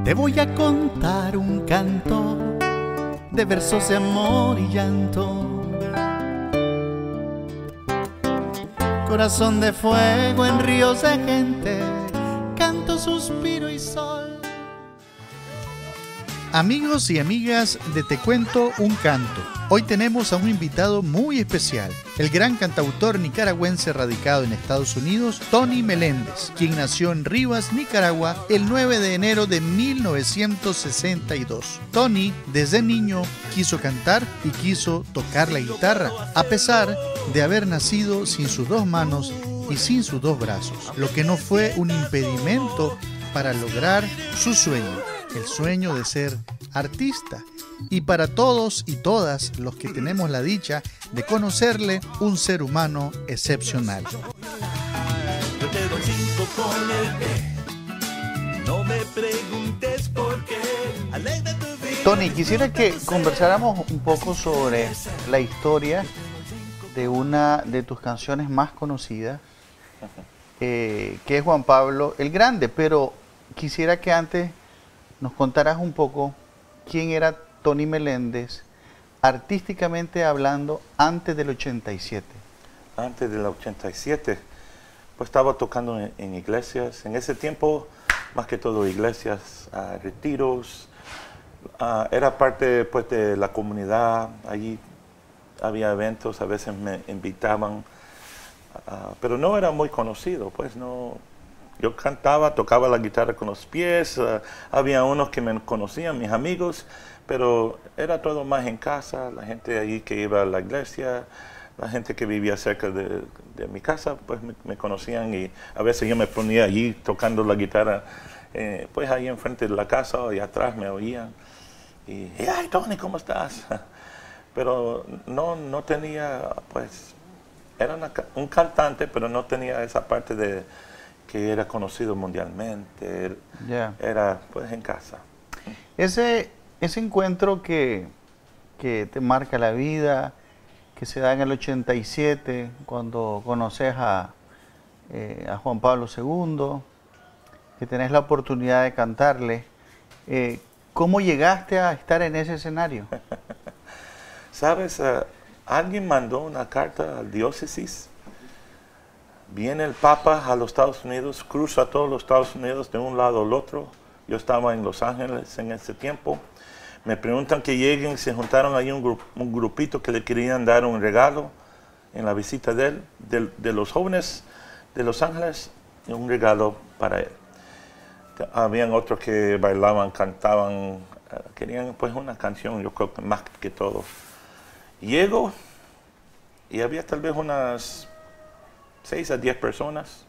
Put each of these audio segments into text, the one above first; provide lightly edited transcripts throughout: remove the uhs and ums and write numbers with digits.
Te voy a contar un canto de versos de amor y llanto. Corazón de fuego en ríos de gente, canto, suspiro y sol. Amigos y amigas de Te Cuento un Canto, hoy tenemos a un invitado muy especial, el gran cantautor nicaragüense radicado en Estados Unidos, Tony Meléndez, quien nació en Rivas, Nicaragua, el 9 de enero de 1962. Tony, desde niño, quiso cantar y quiso tocar la guitarra, a pesar de haber nacido sin sus dos manos y sin sus dos brazos, lo que no fue un impedimento para lograr su sueño, el sueño de ser artista. Y para todos y todas los que tenemos la dicha de conocerle, un ser humano excepcional. Yo te doy 5 con el té. No me preguntes por qué. Alegra tu vida. Tony, quisiera que conversáramos un poco sobre la historia de una de tus canciones más conocidas, que es Juan Pablo el Grande, pero quisiera que antes nos contarás un poco quién era Tony Meléndez, artísticamente hablando, antes del 87. Antes del 87, pues estaba tocando en iglesias. En ese tiempo, más que todo iglesias, retiros. Era parte pues, de la comunidad. Allí había eventos, a veces me invitaban. Pero no era muy conocido, pues no. Yo cantaba, tocaba la guitarra con los pies, había unos que me conocían, mis amigos, pero era todo más en casa, la gente allí que iba a la iglesia, la gente que vivía cerca de mi casa, pues me conocían y a veces yo me ponía allí tocando la guitarra, pues ahí enfrente de la casa y atrás me oían. Y, ¡ay, Tony, ¿cómo estás? Pero no tenía, pues, era un cantante, pero no tenía esa parte de que era conocido mundialmente, era pues en casa. Ese encuentro que te marca la vida, que se da en el 87, cuando conoces a Juan Pablo II, que tenés la oportunidad de cantarle, ¿cómo llegaste a estar en ese escenario? ¿Sabes? Alguien mandó una carta al diócesis. Viene el Papa a los Estados Unidos, cruza todos los Estados Unidos de un lado al otro. Yo estaba en Los Ángeles en ese tiempo. Me preguntan que lleguen, se juntaron ahí un grupito que le querían dar un regalo en la visita de él, de los jóvenes de Los Ángeles, un regalo para él. Habían otros que bailaban, cantaban, querían pues una canción, yo creo que más que todo. Llego y había tal vez unas 6 a 10 personas,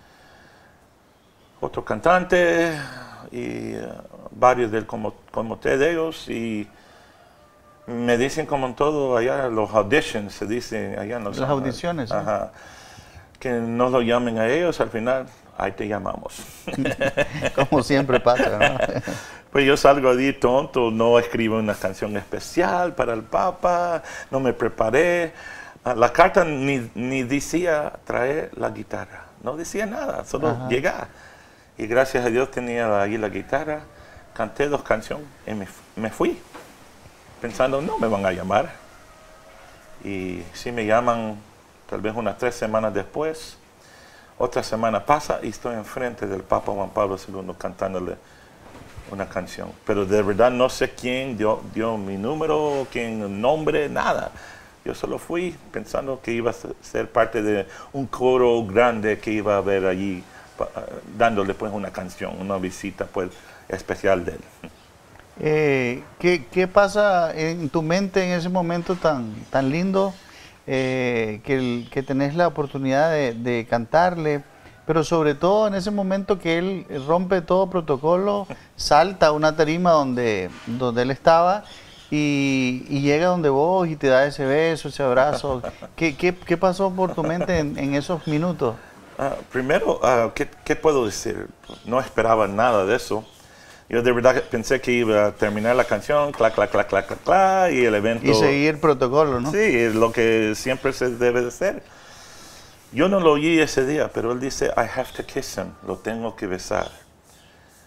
otro cantante y varios del comité de ellos, y me dicen como en todo allá, los auditions se dice allá en las audiciones, ajá, que no lo llamen a ellos, al final ahí te llamamos. Como siempre pasa, ¿no? Pues yo salgo allí tonto, no escribo una canción especial para el Papa, no me preparé. La carta ni decía traer la guitarra, no decía nada, solo llegar. Y gracias a Dios tenía ahí la guitarra, canté 2 canciones y me fui, pensando no me van a llamar. Y si me llaman tal vez unas 3 semanas después, otra semana pasa y estoy enfrente del Papa Juan Pablo II cantándole una canción. Pero de verdad no sé quién dio mi número, quién nombre, nada. Yo solo fui pensando que iba a ser parte de un coro grande que iba a haber allí, dándole pues una canción, una visita pues especial de él. ¿Qué pasa en tu mente en ese momento tan lindo que tenés la oportunidad de cantarle? Pero sobre todo en ese momento que él rompe todo protocolo, salta a una tarima donde él estaba y llega donde vos y te da ese beso, ese abrazo. ¿Qué pasó por tu mente en esos minutos? Primero, ¿qué puedo decir? No esperaba nada de eso. Yo de verdad pensé que iba a terminar la canción, clac, clac, clac, clac, clac, clac, y el evento... Y seguir protocolo, ¿no? Sí, es lo que siempre se debe de hacer. Yo no lo oí ese día, pero él dice, I have to kiss him, lo tengo que besar.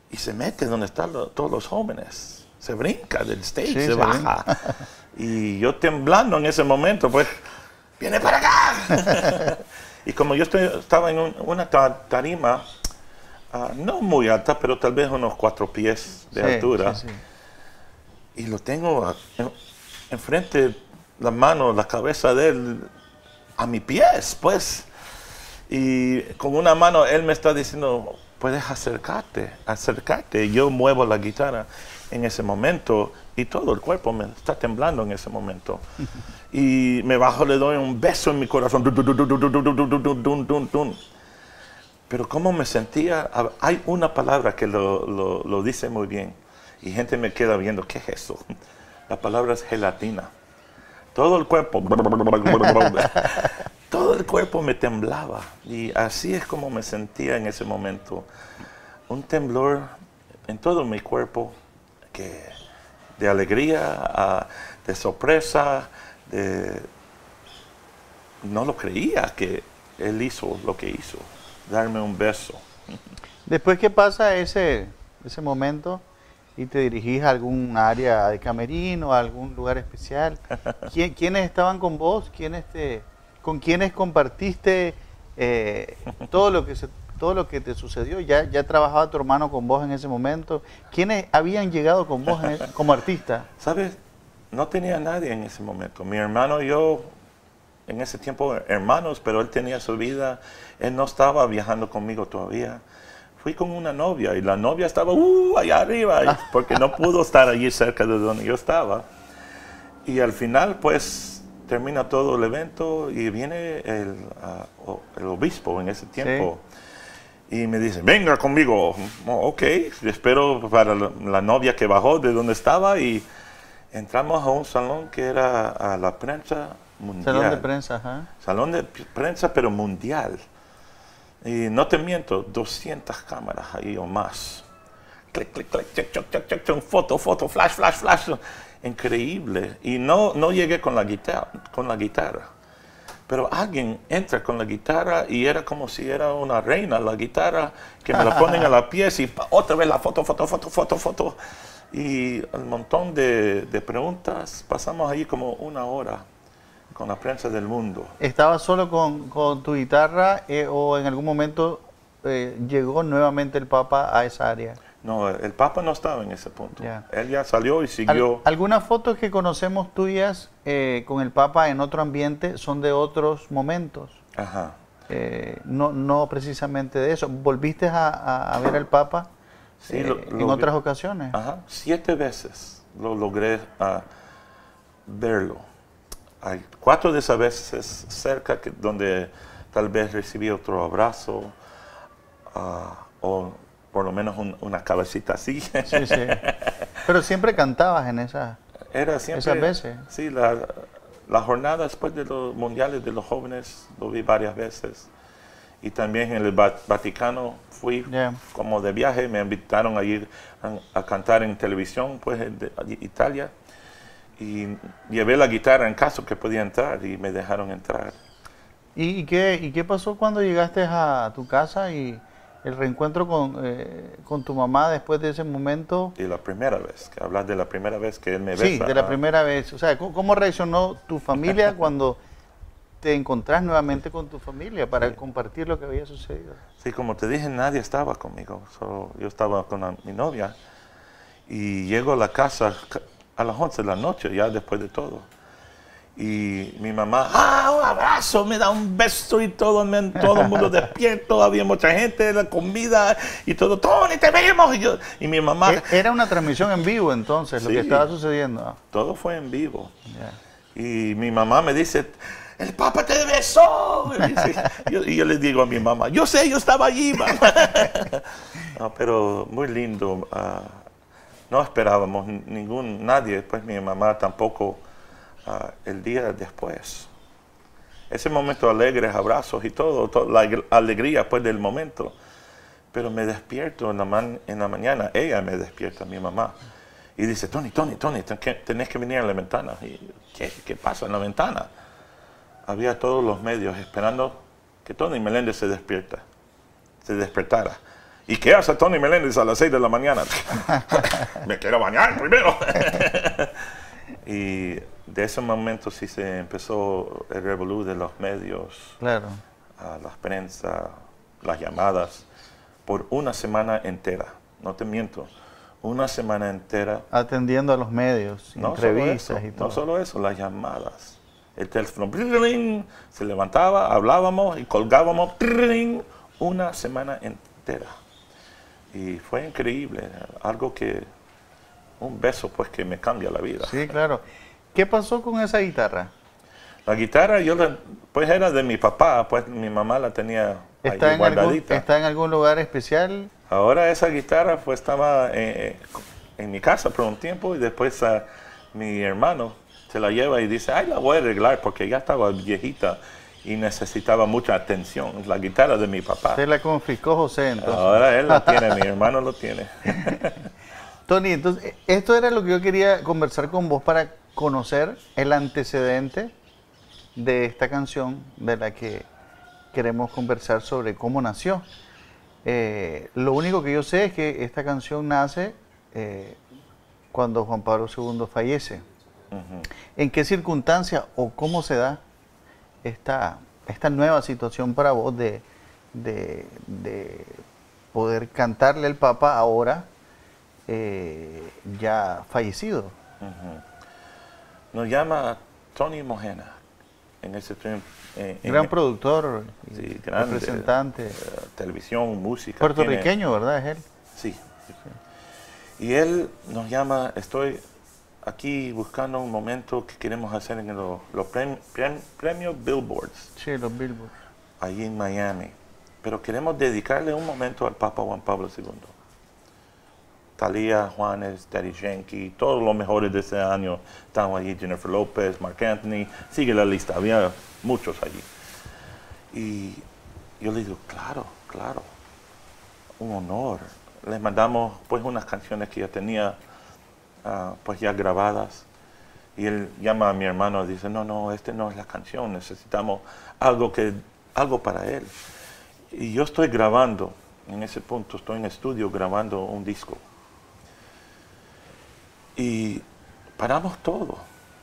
y se mete donde están todos los jóvenes. Se brinca del stage, Sí, se baja. Y yo temblando en ese momento, pues, ¡viene para acá! Y como yo estaba en una tarima, no muy alta, pero tal vez unos 4 pies de altura, y lo tengo enfrente, la mano, la cabeza de él, a mis pies, pues. Y con una mano él me está diciendo, puedes acercarte. Yo muevo la guitarra en ese momento y todo el cuerpo me está temblando en ese momento. Y me bajo, le doy un beso en mi corazón. Pero cómo me sentía, hay una palabra que lo dice muy bien. Y gente me queda viendo, ¿qué es eso? La palabra es gelatina. Todo el cuerpo, todo el cuerpo me temblaba. Y así es como me sentía en ese momento. Un temblor en todo mi cuerpo, de alegría, de sorpresa, no lo creía que él hizo lo que hizo, darme un beso. Después que pasa ese momento y te dirigís a algún área de camerino, a algún lugar especial, ¿quiénes estaban con vos? ¿Con quiénes compartiste todo lo que te sucedió? ¿Ya trabajaba tu hermano con vos en ese momento? ¿Quiénes habían llegado con vos como artista? ¿Sabes? No tenía nadie en ese momento. Mi hermano y yo, en ese tiempo hermanos, pero él tenía su vida. Él no estaba viajando conmigo todavía. Fui con una novia y la novia estaba allá arriba porque no pudo estar allí cerca de donde yo estaba. Y al final, pues, termina todo el evento y viene el obispo en ese tiempo. Sí. Y me dice, venga conmigo. Ok, espero para la novia que bajó de donde estaba y entramos a un salón que era a la prensa mundial. Salón de prensa, ajá. Salón de prensa, pero mundial. Y no te miento, 200 cámaras ahí o más. Clic, clic, clic, check, check, check, check, check, foto, flash, flash, flash. Increíble. Y no llegué con la guitarra. Pero alguien entra con la guitarra y era como si era una reina la guitarra, que me la ponen a la pies y otra vez la foto. Y un montón de preguntas. Pasamos ahí como 1 hora con la prensa del mundo. ¿Estabas solo con tu guitarra o en algún momento llegó nuevamente el Papa a esa área? No, el Papa no estaba en ese punto. Él ya salió y siguió. Algunas fotos que conocemos tuyas con el Papa en otro ambiente son de otros momentos. Ajá. No precisamente de eso. ¿Volviste a ver al Papa en otras ocasiones? Ajá. 7 veces lo logré verlo. Hay 4 de esas veces cerca donde tal vez recibí otro abrazo o por lo menos una cabecita así. Sí. Pero siempre cantabas en esas veces. Sí, la jornada después de los mundiales de los jóvenes lo vi varias veces. Y también en el Vaticano fui como de viaje, me invitaron a ir a cantar en televisión, pues de Italia. Y llevé la guitarra en caso que podía entrar y me dejaron entrar. ¿Y qué pasó cuando llegaste a tu casa y el reencuentro con tu mamá después de ese momento? Y la primera vez, que hablas de la primera vez que él me besa. Sí, de la primera vez. O sea, ¿cómo reaccionó tu familia cuando te encontrás nuevamente con tu familia para compartir lo que había sucedido? Sí, como te dije, nadie estaba conmigo. Yo estaba con mi novia y llego a la casa a las 11 de la noche, ya después de todo. Y mi mamá, un abrazo, me da un beso y todo el mundo despierto, había mucha gente, la comida y todo, Tony, te vemos. Y mi mamá... Era una transmisión en vivo entonces, lo que estaba sucediendo. Todo fue en vivo. Y mi mamá me dice, el Papa te besó. Y yo le digo a mi mamá, yo sé, yo estaba allí, mamá. No, pero muy lindo. No esperábamos nadie, pues mi mamá tampoco. El día después. Ese momento alegres, abrazos y todo la alegría pues del momento. Pero me despierto en la mañana, ella me despierta, mi mamá, y dice, Tony, tenés que venir a la ventana. Y, ¿qué pasa en la ventana? Había todos los medios esperando que Tony Meléndez se despertara. ¿Y qué hace Tony Meléndez a las 6 de la mañana? Me quiero bañar primero. Y de ese momento sí se empezó el revolú de los medios, Claro. la prensa, las llamadas, por una semana entera. No te miento, una semana entera. Atendiendo a los medios, No entrevistas solo eso, y todo. no solo eso, las llamadas. El teléfono, ¡bling! Se levantaba, hablábamos y colgábamos, ¡bling! Una semana entera. Y fue increíble, algo que, un beso pues que me cambia la vida. Sí, claro. ¿Qué pasó con esa guitarra? La guitarra pues era de mi papá, pues mi mamá la tenía ahí guardadita. ¿Está en algún lugar especial? Ahora esa guitarra pues estaba en mi casa por un tiempo y después mi hermano se la lleva y dice, ay, la voy a arreglar porque ya estaba viejita y necesitaba mucha atención. La guitarra de mi papá. Se la confiscó José, entonces. Ahora él la tiene, mi hermano lo tiene. Tony, entonces, esto era lo que yo quería conversar con vos para conocer el antecedente de esta canción de la que queremos conversar sobre cómo nació. Lo único que yo sé es que esta canción nace cuando Juan Pablo II fallece. ¿En qué circunstancia o cómo se da esta nueva situación para vos de poder cantarle al Papa ahora ya fallecido? Nos llama Tony Mojena en ese tiempo. Gran productor, Sí, grande, representante. Televisión, música. Puertorriqueño, ¿verdad? Es él. Sí. Y él nos llama, estoy aquí buscando un momento que queremos hacer en los premios Billboards, Sí, los Billboard. allí en Miami. Pero queremos dedicarle un momento al Papa Juan Pablo II. Thalía, Juanes, Daddy Yankee, todos los mejores de ese año estaban allí, Jennifer López, Marc Anthony, sigue la lista, había muchos allí. Y yo le digo, claro, un honor. Les mandamos pues unas canciones que ya tenía pues ya grabadas. Y él llama a mi hermano y dice, no, esta no es la canción, necesitamos algo para él. Y yo estoy grabando, en ese punto estoy en estudio grabando un disco. Y paramos todo.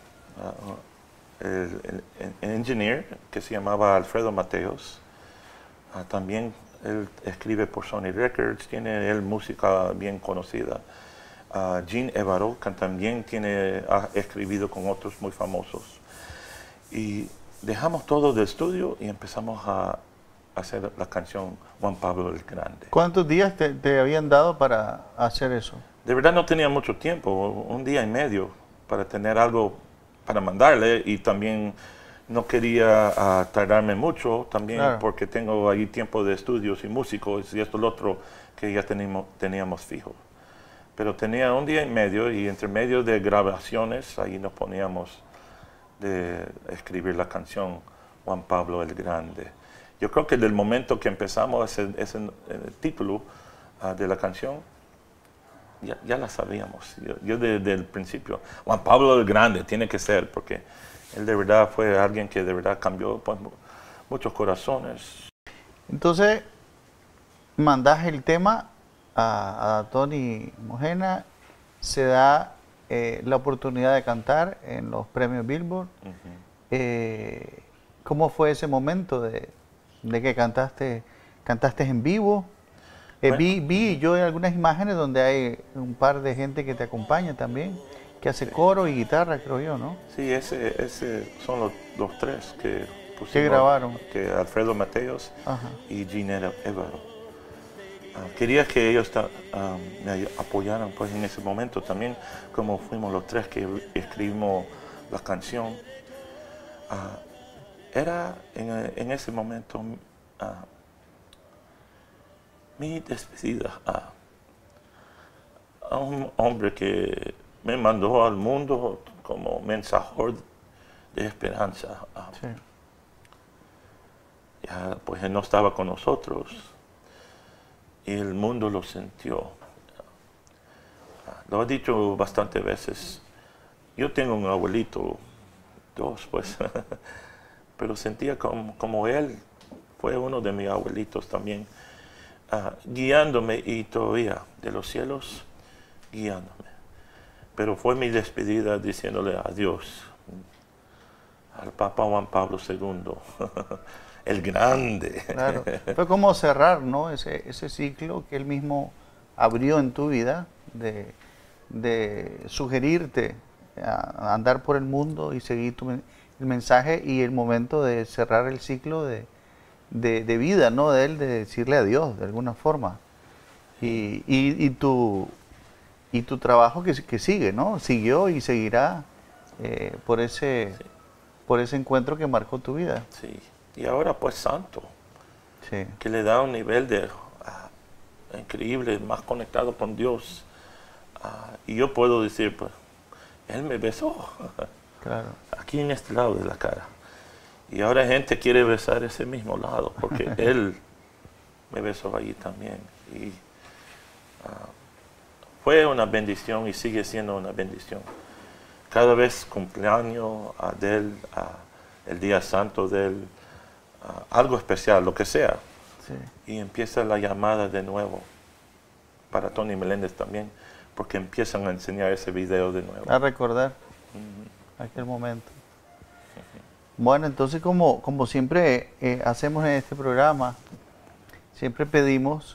El engineer, que se llamaba Alfredo Mateos, también él escribe por Sony Records, tiene él música bien conocida. Gene Evaro, que también ha escribido con otros muy famosos. Y dejamos todo del estudio y empezamos a hacer la canción Juan Pablo el Grande. ¿Cuántos días te habían dado para hacer eso? De verdad no tenía mucho tiempo, un día y medio, para tener algo para mandarle, y también no quería tardarme mucho, también Claro. porque tengo ahí tiempo de estudios y músicos y esto lo otro que ya teníamos fijo. Pero tenía un día y medio, y entre medio de grabaciones ahí nos poníamos de escribir la canción Juan Pablo el Grande. Yo creo que del momento que empezamos el título de la canción, ya la sabíamos. Yo desde el principio, Juan Pablo el Grande tiene que ser, porque él de verdad fue alguien que de verdad cambió pues, muchos corazones. Entonces, mandás el tema a Tony Mojena, se da la oportunidad de cantar en los premios Billboard. ¿Cómo fue ese momento de que cantaste en vivo? Bueno. Vi yo algunas imágenes donde hay un par de gente que te acompaña también, que hace coro y guitarra, creo yo, ¿no? Sí, ese son los tres que pusimos. ¿Qué grabaron? Que Alfredo Mateos Ajá. y Gene Evaro. Quería que ellos me apoyaran pues, en ese momento también, como fuimos los tres que escribimos la canción. Era en ese momento mi despedida a un hombre que me mandó al mundo como mensajero de esperanza. Sí. Ya, pues él no estaba con nosotros y el mundo lo sintió. Lo he dicho bastantes veces. Yo tengo un abuelito, dos pues, pero sentía como él fue uno de mis abuelitos también. guiándome y todavía de los cielos guiándome. Pero fue mi despedida diciéndole adiós al Papa Juan Pablo II, el grande. Claro. Fue como cerrar, ¿no? Ese ciclo que él mismo abrió en tu vida de sugerirte a andar por el mundo y seguir el mensaje y el momento de cerrar el ciclo de vida, ¿no? De él, de decirle adiós de alguna forma. Y tu trabajo que sigue, ¿no? Siguió y seguirá por ese encuentro que marcó tu vida. Sí. Y ahora pues santo, Sí. que le da un nivel de increíble, más conectado con Dios. Y yo puedo decir, pues, Él me besó. Claro. Aquí en este lado de la cara. Y ahora gente quiere besar ese mismo lado, porque Él me besó allí también. Y fue una bendición y sigue siendo una bendición. Cada vez cumpleaños de Él, el día santo de Él, algo especial, lo que sea. Sí. Y empieza la llamada de nuevo para Tony Meléndez también, porque empiezan a enseñar ese video de nuevo. A recordar aquel momento. Bueno, entonces como siempre hacemos en este programa, siempre pedimos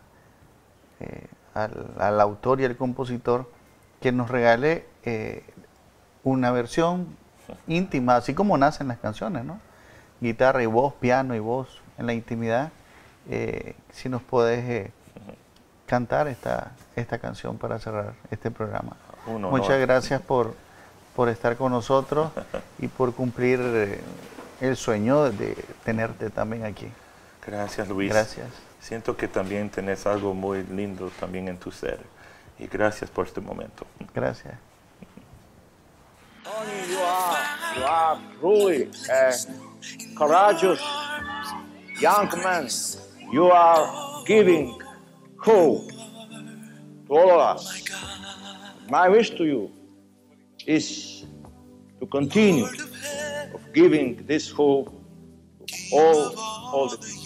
al autor y al compositor que nos regale una versión íntima, así como nacen las canciones, ¿no? Guitarra y voz, piano y voz en la intimidad. Si nos puedes cantar esta canción para cerrar este programa. Muchas gracias por estar con nosotros y por cumplir el sueño de tenerte también aquí. Gracias, Luis. Gracias. Siento que también tenés algo muy lindo también en tu ser. Y gracias por este momento. Gracias. Tony, you are really a courageous young man. You are giving hope to all of us. My wish to you is to continue of giving this hope to all the people.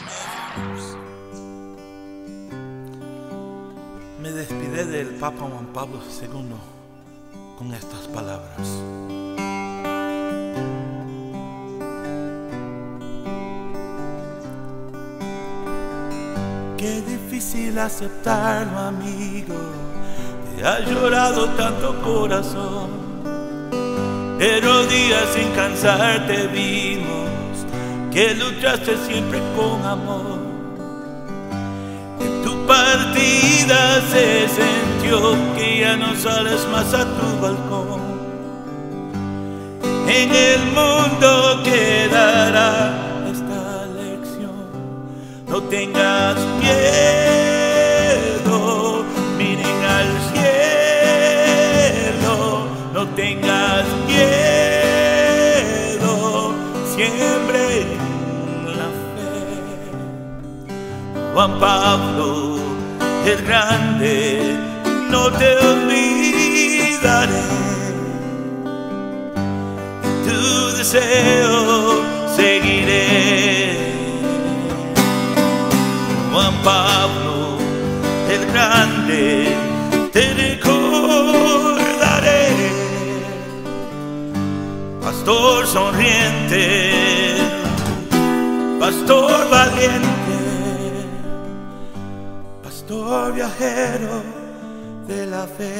Me despide del Papa Juan Pablo II con estas palabras. Qué difícil aceptarlo, amigo. Te ha llorado tanto corazón, pero días sin cansarte vimos que luchaste siempre con amor. En tu partida se sintió que ya no sales más a tu balcón. En el mundo quedará esta lección: no tengas miedo, miren al cielo, no tengas miedo, siempre la fe. Juan Pablo el Grande, no te olvidaré. Tu deseo seguiré. Juan Pablo el Grande, te recordaré. Pastor sonriente, pastor valiente, pastor viajero de la fe.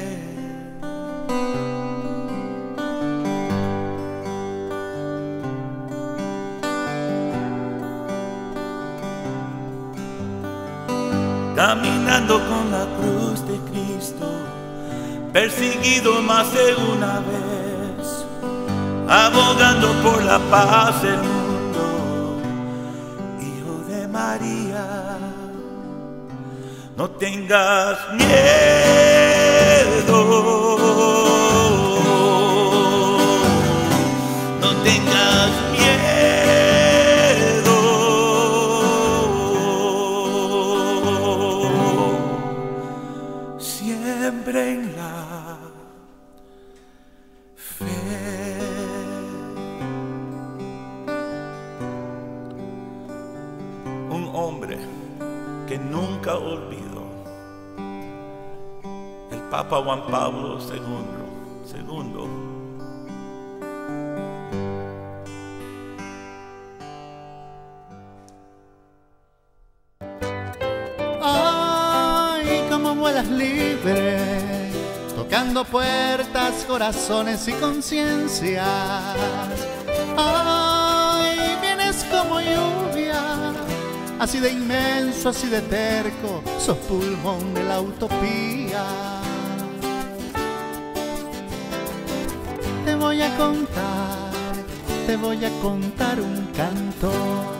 Caminando con la cruz de Cristo, perseguido más de una vez, abogando por la paz del mundo, Hijo de María. No tengas miedo, no tengas miedo, siempre en la fe. Un hombre Papa Juan Pablo II. Ay, cómo vuelas libre, tocando puertas, corazones y conciencias. Ay, vienes como lluvia, así de inmenso, así de terco, sos pulmón de la utopía. Te voy a contar un canto.